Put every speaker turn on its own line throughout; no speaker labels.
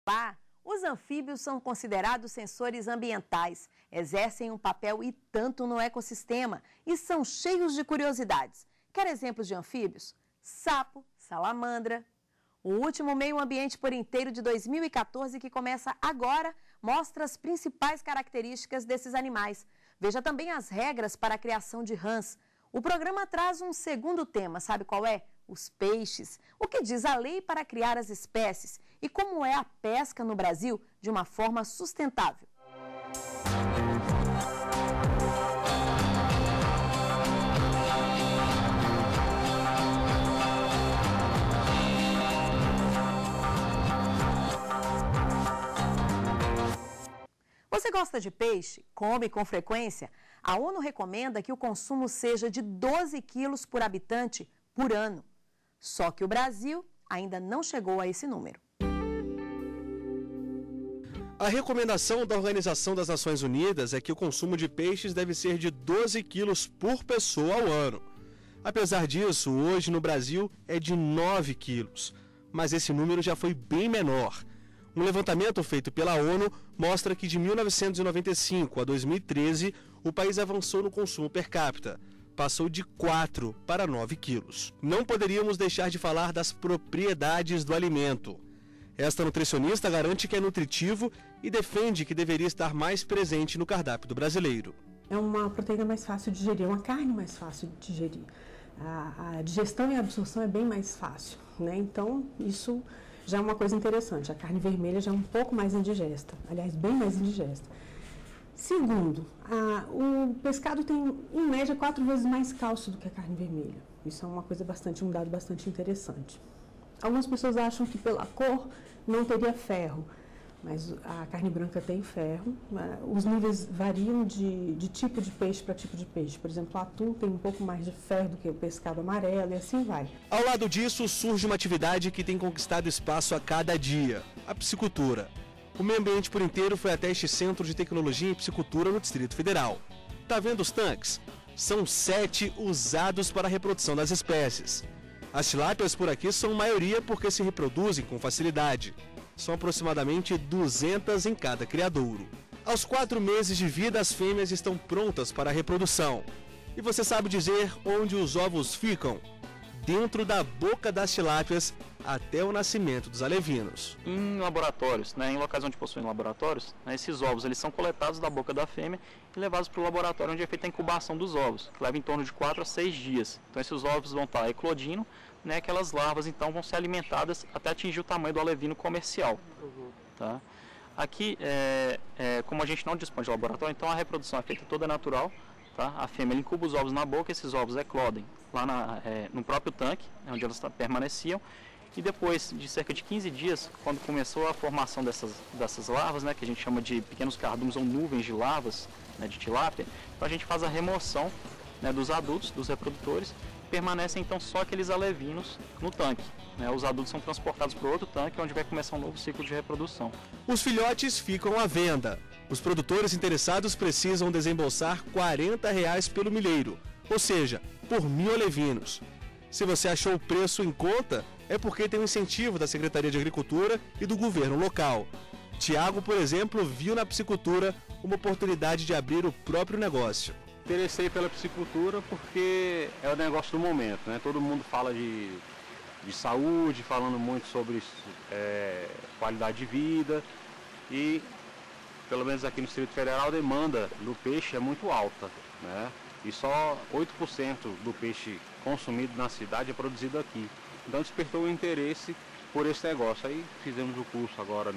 Opa! Os anfíbios são considerados sensores ambientais, exercem um papel e tanto no ecossistema e são cheios de curiosidades. Quer exemplos de anfíbios? Sapo, salamandra. O último Meio Ambiente por Inteiro de 2014, que começa agora, mostra as principais características desses animais. Veja também as regras para a criação de rãs. O programa traz um segundo tema, sabe qual é? Os peixes. O que diz a lei para criar as espécies e como é a pesca no Brasil de uma forma sustentável. Você gosta de peixe? Come com frequência? A ONU recomenda que o consumo seja de 12 quilos por habitante por ano. Só que o Brasil ainda não chegou a esse número.
A recomendação da Organização das Nações Unidas é que o consumo de peixes deve ser de 12 quilos por pessoa ao ano. Apesar disso, hoje no Brasil é de 9 quilos, mas esse número já foi bem menor. Um levantamento feito pela ONU mostra que de 1995 a 2013, o país avançou no consumo per capita. Passou de 4 para 9 quilos. Não poderíamos deixar de falar das propriedades do alimento. Esta nutricionista garante que é nutritivo e defende que deveria estar mais presente no cardápio do brasileiro.
É uma proteína mais fácil de digerir, uma carne mais fácil de digerir. A digestão e a absorção é bem mais fácil, né? Então, isso já é uma coisa interessante. A carne vermelha já é um pouco mais indigesta, aliás, bem mais indigesta. Segundo, o pescado tem, em média, 4 vezes mais cálcio do que a carne vermelha. Isso é um dado bastante interessante. Algumas pessoas acham que pela cor não teria ferro, mas a carne branca tem ferro. Os níveis variam de tipo de peixe para tipo de peixe. Por exemplo, o atum tem um pouco mais de ferro do que o pescado amarelo e assim vai.
Ao lado disso, surge uma atividade que tem conquistado espaço a cada dia: a piscicultura. O Meio Ambiente por Inteiro foi até este Centro de Tecnologia em Piscicultura no Distrito Federal. Tá vendo os tanques? São 7 usados para a reprodução das espécies. As tilápias por aqui são maioria porque se reproduzem com facilidade. São aproximadamente 200 em cada criadouro. Aos 4 meses de vida, as fêmeas estão prontas para a reprodução. E você sabe dizer onde os ovos ficam? Dentro da boca das tilápias até o nascimento dos alevinos.
Em laboratórios, em locais onde possuem laboratórios, esses ovos eles são coletados da boca da fêmea e levados para o laboratório onde é feita a incubação dos ovos, que leva em torno de 4 a 6 dias. Então esses ovos vão estar eclodindo, aquelas larvas então vão ser alimentadas até atingir o tamanho do alevino comercial. Tá? Aqui, como a gente não dispõe de laboratório, então a reprodução é feita toda natural. Tá? A fêmea incuba os ovos na boca, esses ovos eclodem lá no próprio tanque, onde elas permaneciam. E depois de cerca de 15 dias, quando começou a formação dessas larvas, que a gente chama de pequenos cardumes ou nuvens de larvas de tilápia, então a gente faz a remoção dos adultos, dos reprodutores, permanecem então só aqueles alevinos no tanque. Os adultos são transportados para outro tanque, onde vai começar um novo ciclo de reprodução.
Os filhotes ficam à venda. Os produtores interessados precisam desembolsar R$40 pelo milheiro, ou seja, por 1.000 alevinos. Se você achou o preço em conta, é porque tem um incentivo da Secretaria de Agricultura e do governo local. Tiago, por exemplo, viu na piscicultura uma oportunidade de abrir o próprio negócio.
Interessei pela piscicultura porque é o negócio do momento, Todo mundo fala de saúde, falando muito sobre qualidade de vida e, pelo menos aqui no Distrito Federal, a demanda do peixe é muito alta, E só 8% do peixe consumido na cidade é produzido aqui. Então despertou o interesse por esse negócio. Aí fizemos o curso agora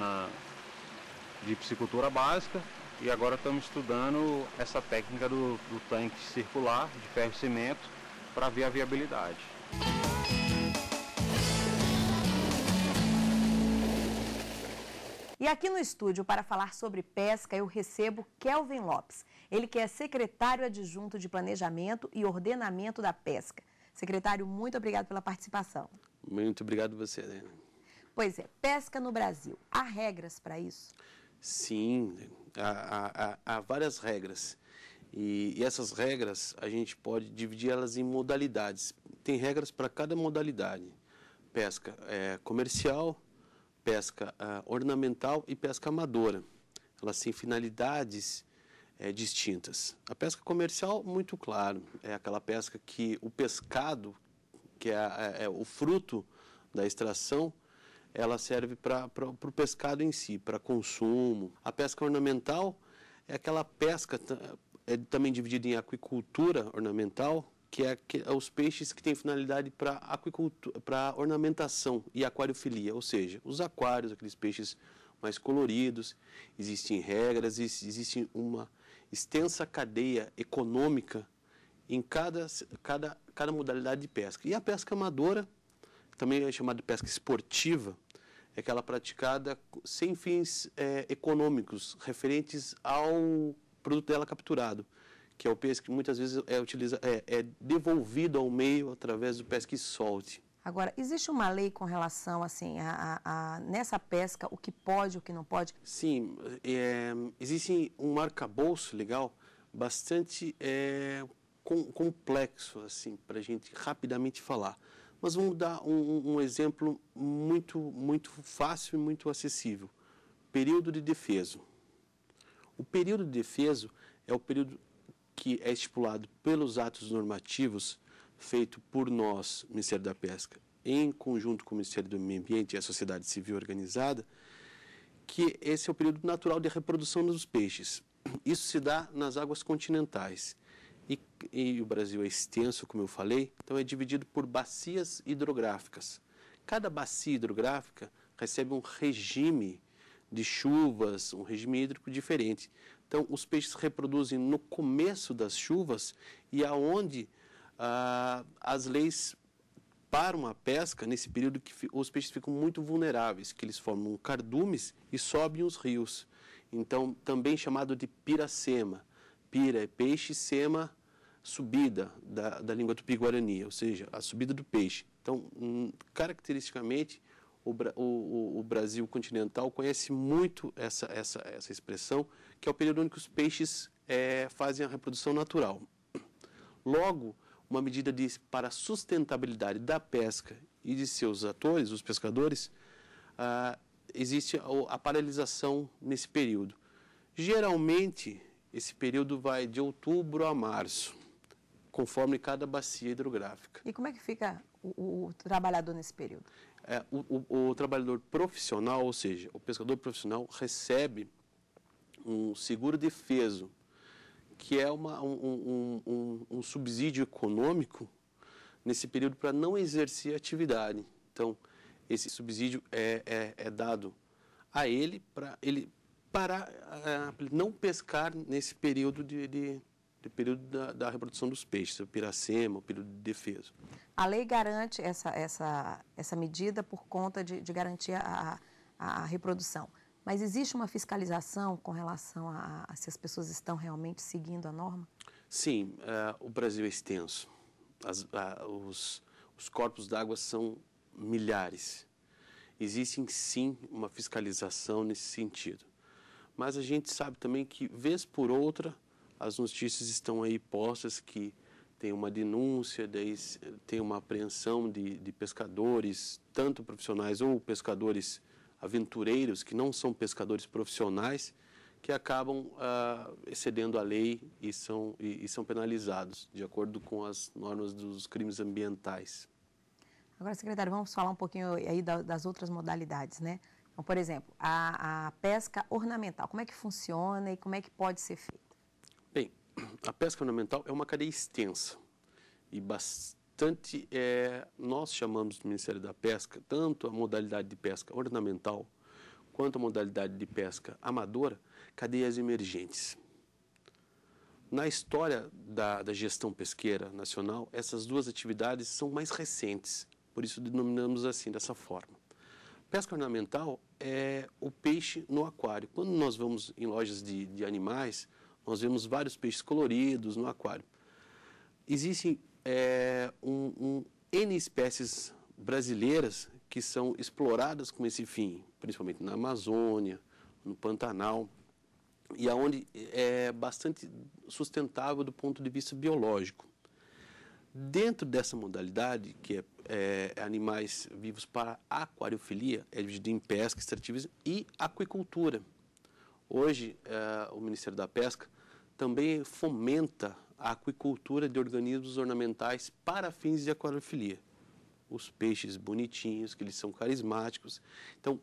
de piscicultura básica e agora estamos estudando essa técnica do tanque circular de ferro e cimento para ver a viabilidade.
E aqui no estúdio, para falar sobre pesca, eu recebo Kelvin Lopes. Ele que é secretário adjunto de Planejamento e Ordenamento da Pesca. Secretário, muito obrigado pela participação.
Muito obrigado a você, Helena.
Pois é, pesca no Brasil. Há regras para isso?
Sim, há várias regras. E essas regras, a gente pode dividir elas em modalidades. Tem regras para cada modalidade. Pesca comercial, pesca ornamental e pesca amadora. Elas têm finalidades distintas. A pesca comercial, muito claro, é aquela pesca que o pescado, que é o fruto da extração, ela serve para o pescado em si, para consumo. A pesca ornamental é aquela pesca, também dividida em aquicultura ornamental, que é os peixes que têm finalidade para aquicultura, para ornamentação e aquariofilia, ou seja, os aquários, aqueles peixes mais coloridos. Existem regras, existe uma extensa cadeia econômica em cada modalidade de pesca. E a pesca amadora, também é chamada de pesca esportiva, é aquela praticada sem fins econômicos, referentes ao produto dela capturado, que é o peixe que muitas vezes é devolvido ao meio através do pesca e solte.
Agora, existe uma lei com relação, assim, nessa pesca, o que pode, o que não pode?
Sim, existe um arcabouço legal bastante complexo, assim, para a gente rapidamente falar. Mas vamos dar um exemplo muito fácil e muito acessível. Período de defeso. O período de defeso é o período que é estipulado pelos atos normativos feito por nós, Ministério da Pesca, em conjunto com o Ministério do Meio Ambiente e a sociedade civil organizada, que esse é o período natural de reprodução dos peixes. Isso se dá nas águas continentais. E o Brasil é extenso, como eu falei, então é dividido por bacias hidrográficas. Cada bacia hidrográfica recebe um regime de chuvas, um regime hídrico diferente. Então, os peixes se reproduzem no começo das chuvas e aonde as leis param a pesca nesse período que os peixes ficam muito vulneráveis, que eles formam cardumes e sobem os rios. Então, também chamado de piracema. Pira é peixe, sema, subida da língua tupi-guarani, ou seja, a subida do peixe. Então, caracteristicamente, o Brasil continental conhece muito essa expressão, que é o período onde os peixes fazem a reprodução natural. Logo, uma medida para a sustentabilidade da pesca e de seus atores, os pescadores, existe a paralisação nesse período. Geralmente, esse período vai de outubro a março, conforme cada bacia hidrográfica.
E como é que fica o trabalhador nesse período?
O trabalhador profissional, ou seja, o pescador profissional, recebe um seguro-defeso, que é um subsídio econômico nesse período para não exercer atividade. Então, esse subsídio é dado a ele para não pescar nesse período período da reprodução dos peixes, o piracema, o período de defeso.
A lei garante essa medida por conta de garantir a reprodução. Mas existe uma fiscalização com relação a se as pessoas estão realmente seguindo a norma?
Sim, o Brasil é extenso. Os corpos d'água são milhares. Existe, sim, uma fiscalização nesse sentido. Mas a gente sabe também que, vez por outra, as notícias estão aí postas que tem uma denúncia, daí tem uma apreensão de pescadores, tanto profissionais ou pescadores aventureiros, que não são pescadores profissionais, que acabam excedendo a lei e são penalizados, de acordo com as normas dos crimes ambientais.
Agora, secretário, vamos falar um pouquinho aí das outras modalidades, né? Então, por exemplo, a pesca ornamental, como é que funciona e como é que pode ser feita?
Bem, a pesca ornamental é uma cadeia extensa e bastante, nós chamamos no Ministério da Pesca, tanto a modalidade de pesca ornamental quanto a modalidade de pesca amadora, cadeias emergentes. Na história da gestão pesqueira nacional, essas duas atividades são mais recentes, por isso denominamos assim, dessa forma. Pesca ornamental é o peixe no aquário. Quando nós vamos em lojas de animais, nós vemos vários peixes coloridos no aquário. Existem N espécies brasileiras que são exploradas com esse fim, principalmente na Amazônia, no Pantanal, e aonde é bastante sustentável do ponto de vista biológico. Dentro dessa modalidade, que é animais vivos para aquariofilia, é dividido em pesca, extrativismo e aquicultura. Hoje, o Ministério da Pesca também fomenta a aquicultura de organismos ornamentais para fins de aquariofilia. Os peixes bonitinhos, que eles são carismáticos. Então,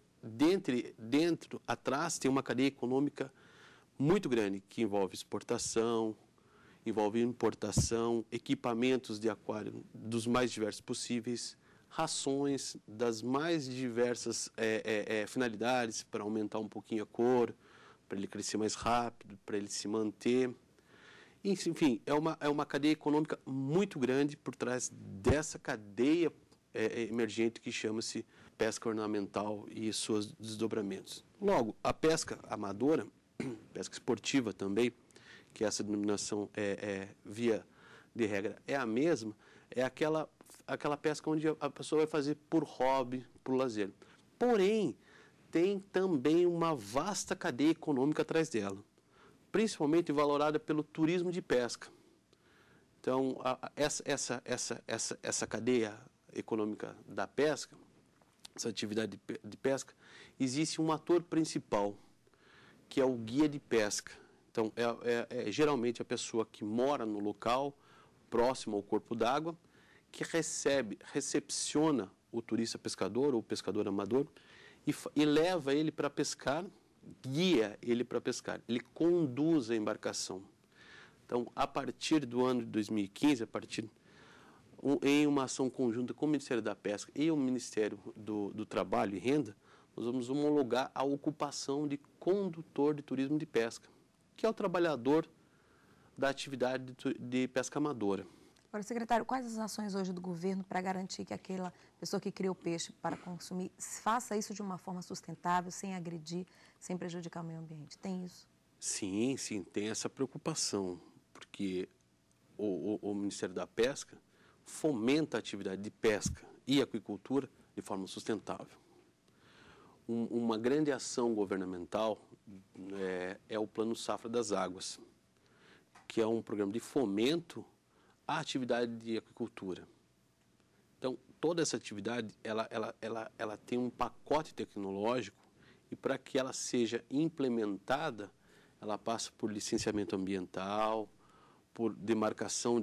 atrás tem uma cadeia econômica muito grande, que envolve exportação, envolve importação, equipamentos de aquário dos mais diversos possíveis, rações das mais diversas finalidades para aumentar um pouquinho a cor, para ele crescer mais rápido, para ele se manter. Enfim, é uma cadeia econômica muito grande por trás dessa cadeia emergente que chama-se pesca ornamental e seus desdobramentos. Logo, a pesca amadora, pesca esportiva também, que essa denominação via de regra é a mesma, é aquela pesca onde a pessoa vai fazer por hobby, por lazer. Porém, tem também uma vasta cadeia econômica atrás dela, principalmente valorada pelo turismo de pesca. Então, essa cadeia econômica da pesca, essa atividade de pesca, existe um ator principal, que é o guia de pesca. Então, geralmente a pessoa que mora no local, próximo ao corpo d'água, que recepciona o turista pescador ou o pescador amador e leva ele para pescar, guia ele para pescar, ele conduz a embarcação. Então, a partir do ano de 2015, em uma ação conjunta com o Ministério da Pesca e o Ministério do Trabalho e Renda, nós vamos homologar a ocupação de condutor de turismo de pesca, que é o trabalhador da atividade de pesca amadora.
Agora, secretário, quais as ações hoje do governo para garantir que aquela pessoa que cria o peixe para consumir faça isso de uma forma sustentável, sem agredir, sem prejudicar o meio ambiente? Tem isso?
Sim, tem essa preocupação, porque o Ministério da Pesca fomenta a atividade de pesca e aquicultura de forma sustentável. Uma grande ação governamental é o Plano Safra das Águas, que é um programa de fomento à atividade de aquicultura. Então, toda essa atividade, ela tem um pacote tecnológico e para que ela seja implementada, ela passa por licenciamento ambiental, por demarcação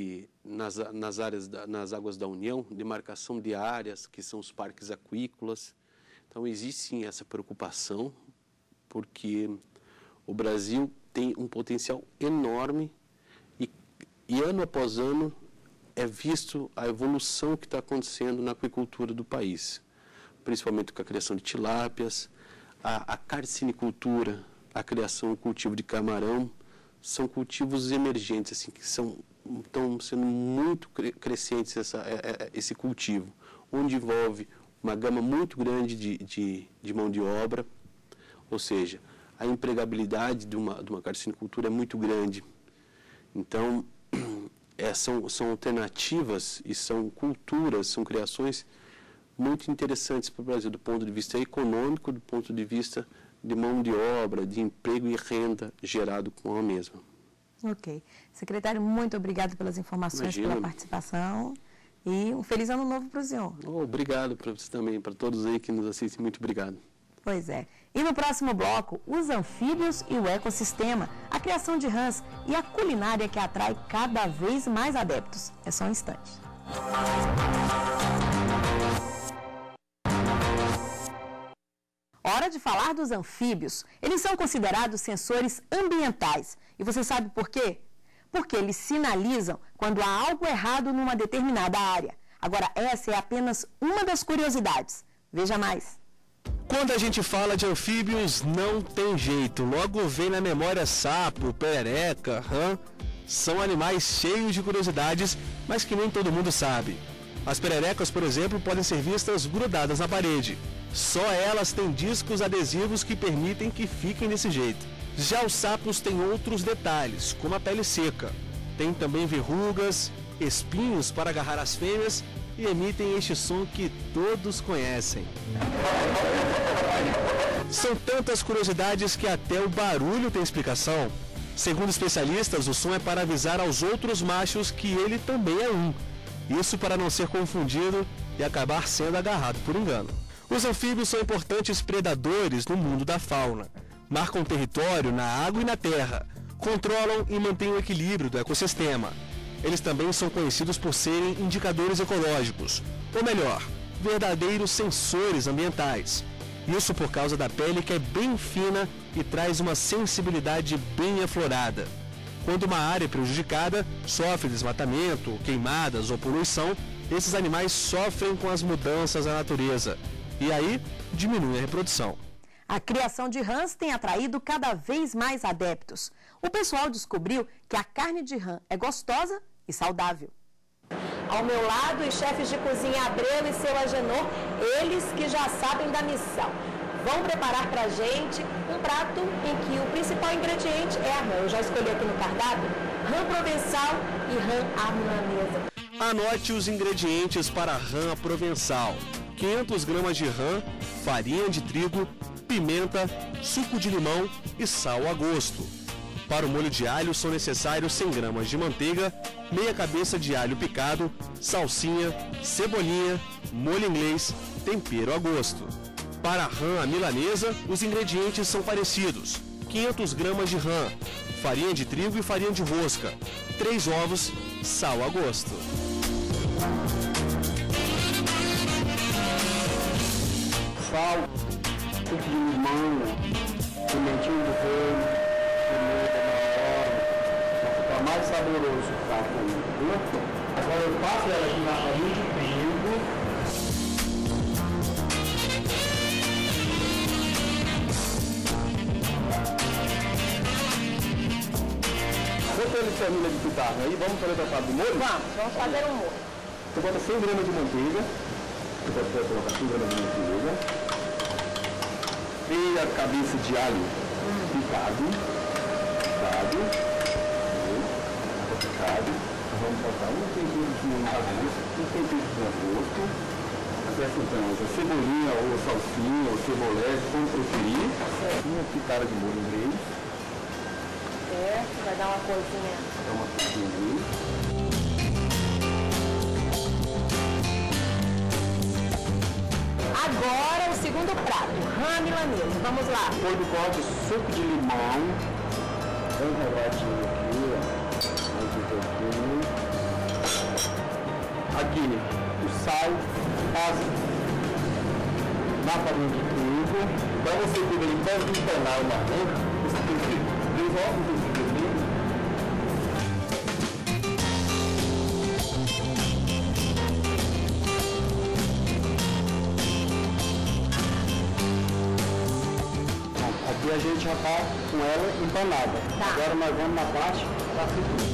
nas águas da União, demarcação de áreas que são os parques aquícolas. Então, existe sim essa preocupação, porque o Brasil tem um potencial enorme e ano após ano é visto a evolução que está acontecendo na aquicultura do país, principalmente com a criação de tilápias, a carcinicultura, a criação e cultivo de camarão, são cultivos emergentes, assim, que estão sendo muito crescentes esse cultivo, onde envolve uma gama muito grande de mão de obra, ou seja, a empregabilidade de uma carcinicultura é muito grande. Então, são alternativas e são culturas, são criações muito interessantes para o Brasil, do ponto de vista econômico, do ponto de vista de mão de obra, de emprego e renda gerado com a mesma.
Ok. Secretário, muito obrigado pelas informações, pela participação e um feliz ano novo para o senhor.
Obrigado para você também, para todos aí que nos assistem, muito obrigado.
Pois é. E no próximo bloco, os anfíbios e o ecossistema, a criação de rãs e a culinária que atrai cada vez mais adeptos. É só um instante. Hora de falar dos anfíbios. Eles são considerados sensores ambientais. E você sabe por quê? Porque eles sinalizam quando há algo errado numa determinada área. Agora, essa é apenas uma das curiosidades. Veja mais.
Quando a gente fala de anfíbios, não tem jeito. Logo vem na memória sapo, perereca, rã. São animais cheios de curiosidades, mas que nem todo mundo sabe. As pererecas, por exemplo, podem ser vistas grudadas na parede. Só elas têm discos adesivos que permitem que fiquem desse jeito. Já os sapos têm outros detalhes, como a pele seca. Tem também verrugas, espinhos para agarrar as fêmeas e emitem este som que todos conhecem. São tantas curiosidades que até o barulho tem explicação. Segundo especialistas, o som é para avisar aos outros machos que ele também é um. Isso para não ser confundido e acabar sendo agarrado por engano. Os anfíbios são importantes predadores no mundo da fauna. Marcam território na água e na terra. Controlam e mantêm o equilíbrio do ecossistema. Eles também são conhecidos por serem indicadores ecológicos, ou melhor, verdadeiros sensores ambientais. Isso por causa da pele que é bem fina e traz uma sensibilidade bem aflorada. Quando uma área é prejudicada, sofre desmatamento, queimadas ou poluição, esses animais sofrem com as mudanças da natureza. E aí, diminui a reprodução.
A criação de rãs tem atraído cada vez mais adeptos. O pessoal descobriu que a carne de rã é gostosa e saudável. Ao meu lado, os chefes de cozinha Abreu e seu Agenor, eles que já sabem da missão. Vão preparar pra gente um prato em que o principal ingrediente é a rã. Eu já escolhi aqui no cardápio rã provençal e rã à milanesa.
Anote os ingredientes para a rã à provençal: 500 gramas de rã, farinha de trigo, pimenta, suco de limão e sal a gosto. Para o molho de alho são necessários 100 gramas de manteiga, meia cabeça de alho picado, salsinha, cebolinha, molho inglês, tempero a gosto. Para a rã à milanesa, os ingredientes são parecidos: 500 gramas de rã, farinha de trigo e farinha de rosca, 3 ovos, sal a gosto.
Sal, suco de limão, pimentinho do reino, pimenta na hora, para ficar mais saboroso o prato aí. Agora eu passo ela aqui na farinha de trigo. Vamos fazer a família de pitarra aí, vamos fazer o tratado do molho?
Vamos fazer um molho.
Você bota 100 gramas de manteiga. Você pode colocar 100 gramas de manteiga. Meia cabeça de alho picado. Nós vamos botar um tempero de molho a gosto, um tempero de gosto. Acrescentamos a cebolinha ou a salsinha ou cebolete, como preferir. Uma pitada de molho inglês.
Vai dar uma corzinha.
Dá uma corzinha ali.
Agora o segundo prato, rã milanesa. Vamos lá.
Depois do corte, suco de limão. Bem regadinho aqui, ó. Mais um pouquinho. Aqui, o sal, na farinha de trigo. Para você ter ele pode empanar uma rã, você tem que 2 ovos de trigo. Aqui a gente já está com ela empanada.
Tá.
Agora nós vamos na parte da fritura.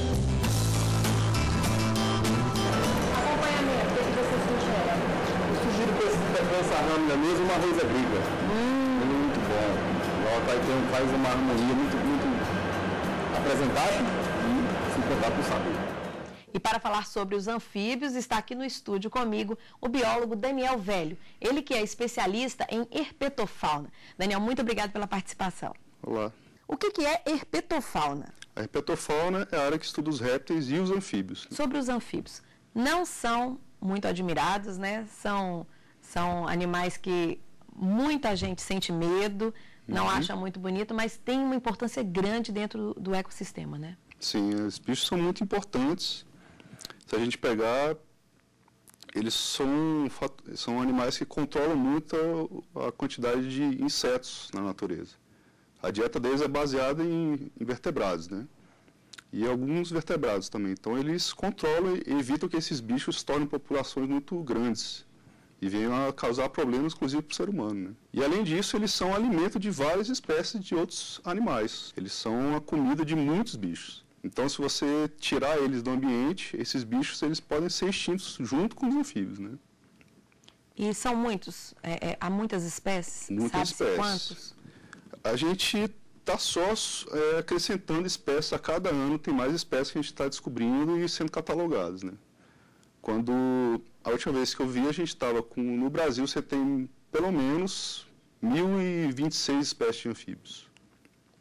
Acompanhamento, o que você sugere?
Eu sugiro para essa râmina mesmo uma arroz à briga. Ele é muito bom. Ela faz uma harmonia muito apresentável e se contar com o sabor.
E para falar sobre os anfíbios, está aqui no estúdio comigo o biólogo Daniel Velho. Ele que é especialista em herpetofauna. Daniel, muito obrigado pela participação.
Olá.
O que é herpetofauna?
A herpetofauna é a área que estuda os répteis e os anfíbios.
Sobre os anfíbios. Não são muito admirados, né? São animais que muita gente sente medo, não acha muito bonito, mas tem uma importância grande dentro do ecossistema, né?
Sim, os bichos são muito importantes. Se a gente pegar, eles são animais que controlam muito a quantidade de insetos na natureza. A dieta deles é baseada em vertebrados, né? E alguns vertebrados também. Então, eles controlam e evitam que esses bichos se tornem populações muito grandes e venham a causar problemas, inclusive, para o ser humano, né? E, além disso, eles são alimento de várias espécies de outros animais. Eles são a comida de muitos bichos. Então, se você tirar eles do ambiente, esses bichos eles podem ser extintos junto com os anfíbios, né?
E são muitos? Há muitas espécies?
Muitas
Sabe-se
espécies.
quantos?
A gente está só acrescentando espécies a cada ano, tem mais espécies que a gente está descobrindo e sendo catalogadas, né? Quando a última vez que eu vi, a gente estava no Brasil você tem pelo menos 1.026 espécies de anfíbios.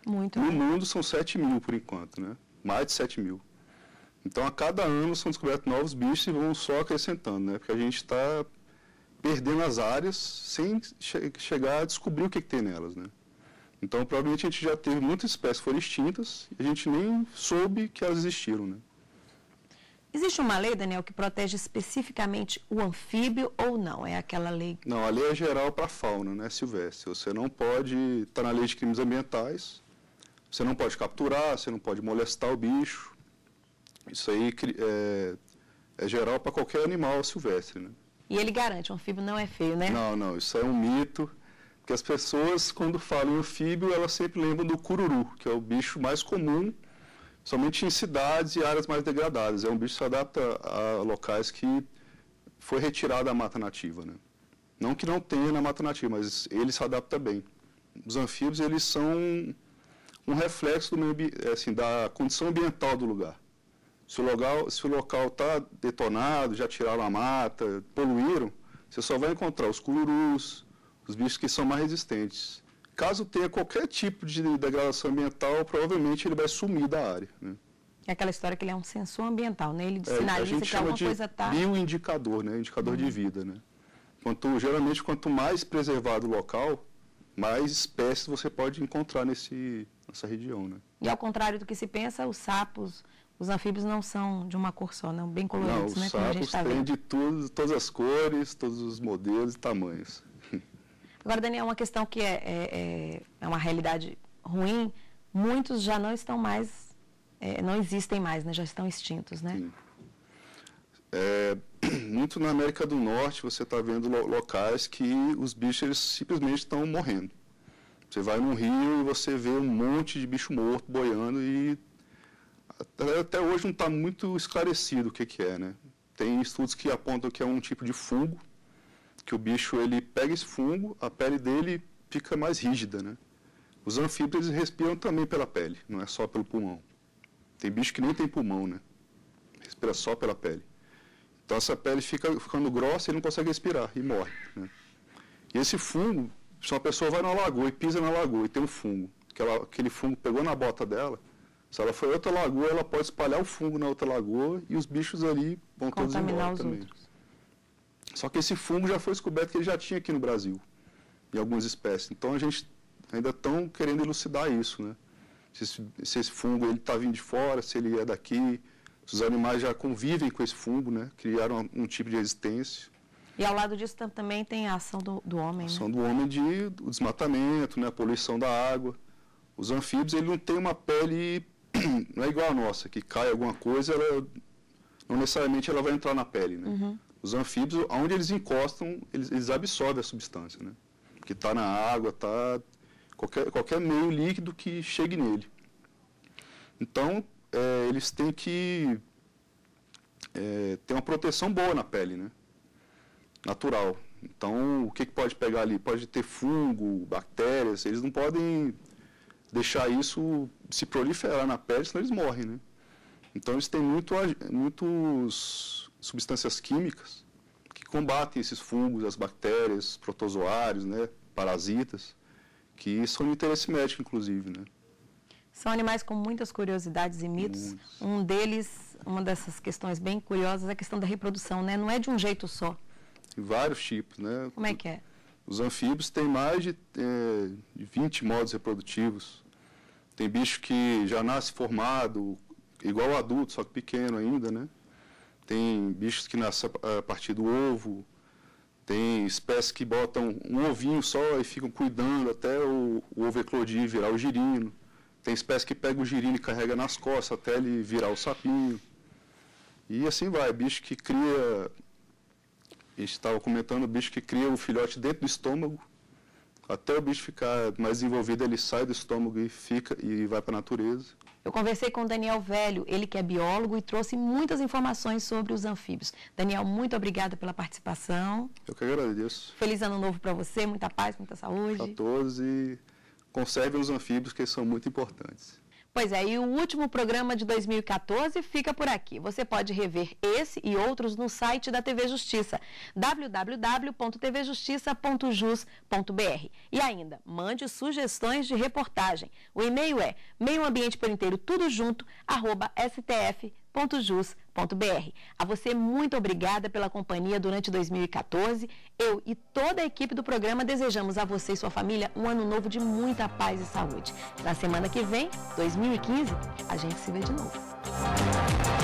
Muito.
No mundo são 7 mil por enquanto, né? Mais de 7 mil. Então, a cada ano são descobertos novos bichos e vão só acrescentando, né? Porque a gente está perdendo as áreas sem chegar a descobrir o que tem nelas, né? Então, provavelmente, a gente já teve muitas espécies que foram extintas e a gente nem soube que elas existiram, né?
Existe uma lei, Daniel, que protege especificamente o anfíbio ou não? É aquela lei?
Não, a lei é geral para a fauna, né, silvestre. Você não pode, está na lei de crimes ambientais, você não pode capturar, você não pode molestar o bicho. Isso aí é geral para qualquer animal silvestre, né?
E ele garante, o anfíbio não é feio, né?
Não, isso é um mito, porque as pessoas, quando falam em anfíbio, elas sempre lembram do cururu, que é o bicho mais comum, somente em cidades e áreas mais degradadas. É um bicho que se adapta a locais que foi retirado da mata nativa, né? Não que não tenha na mata nativa, mas ele se adapta bem. Os anfíbios, eles são um reflexo do assim, da condição ambiental do lugar. Se o local está detonado, já tiraram a mata, poluíram, você só vai encontrar os cururus, os bichos que são mais resistentes. Caso tenha qualquer tipo de degradação ambiental, provavelmente ele vai sumir da área, né?
É aquela história que ele é um sensor ambiental, né? Ele sinaliza que alguma coisa está...
bioindicador, né? Indicador de vida, né? Geralmente, quanto mais preservado o local, mais espécies você pode encontrar nessa região, né?
E ao contrário do que se pensa, os sapos, os anfíbios não são de uma cor só, não, bem coloridos, né?
Como a gente tá vendo. Os sapos têm de todas as cores, todos os modelos e tamanhos.
Agora, Daniel, uma questão que é uma realidade ruim, muitos já não estão mais, não existem mais, né? Já estão extintos, né?
Sim. Muito na América do Norte, você está vendo locais que os bichos eles simplesmente estão morrendo. Você vai num rio e você vê um monte de bicho morto boiando e até hoje não está muito esclarecido o que é, né? Tem estudos que apontam que é um tipo de fungo, que o bicho ele pega esse fungo, a pele dele fica mais rígida, né? Os anfíbios eles respiram também pela pele, não é só pelo pulmão. Tem bicho que nem tem pulmão, né? Respira só pela pele. Então essa pele fica ficando grossa e não consegue respirar e morre, né? E esse fungo, se uma pessoa vai na lagoa e pisa na lagoa e tem um fungo, aquele fungo pegou na bota dela, se ela for em outra lagoa, ela pode espalhar o fungo na outra lagoa e os bichos ali vão todos embora também. Outros. Só que esse fungo já foi descoberto que ele já tinha aqui no Brasil, em algumas espécies. Então a gente ainda estão querendo elucidar isso, né? Se esse fungo está vindo de fora, se ele é daqui, se os animais já convivem com esse fungo, né? Criaram um tipo de resistência.
E ao lado disso também tem a ação do homem, né?
A ação do homem do desmatamento, né? A poluição da água. Os anfíbios, ele não tem uma pele, não é igual a nossa, que cai alguma coisa, não necessariamente ela vai entrar na pele, né? Uhum. Os anfíbios, onde eles encostam, eles absorvem a substância, né? Que está na água, está qualquer meio líquido que chegue nele. Então, eles têm que ter uma proteção boa na pele, né? Natural. Então, o que pode pegar ali? Pode ter fungo, bactérias, eles não podem deixar isso se proliferar na pele, senão eles morrem, né? Então, eles têm muitos substâncias químicas que combatem esses fungos, as bactérias, protozoários, né, parasitas, que são de interesse médico, inclusive, né?
São animais com muitas curiosidades e mitos. Um deles, uma dessas questões bem curiosas, é a questão da reprodução, né? Não é de um jeito só.
Tem vários tipos, né?
Como é que é?
Os anfíbios têm mais de 20 modos reprodutivos. Tem bicho que já nasce formado, igual adulto, só que pequeno ainda, né? Tem bichos que nascem a partir do ovo. Tem espécies que botam um ovinho só e ficam cuidando até o ovo eclodir e virar o girino. Tem espécie que pega o girino e carrega nas costas até ele virar o sapinho. E assim vai, bicho que cria... A gente estava comentando, o bicho que cria o filhote dentro do estômago. Até o bicho ficar mais desenvolvido, ele sai do estômago e vai para a natureza.
Eu conversei com o Daniel Velho, ele que é biólogo e trouxe muitas informações sobre os anfíbios. Daniel, muito obrigada pela participação.
Eu que agradeço.
Feliz ano novo para você, muita paz, muita saúde.
Para todos e conservem os anfíbios, que eles são muito importantes.
Pois é, e o último programa de 2014 fica por aqui. Você pode rever esse e outros no site da TV Justiça, www.tvjustiça.jus.br. E ainda, mande sugestões de reportagem. O e-mail é meioambienteporinteiro@stf.jus.br. A você, muito obrigada pela companhia durante 2014. Eu e toda a equipe do programa desejamos a você e sua família um ano novo de muita paz e saúde. Na semana que vem, 2015, a gente se vê de novo.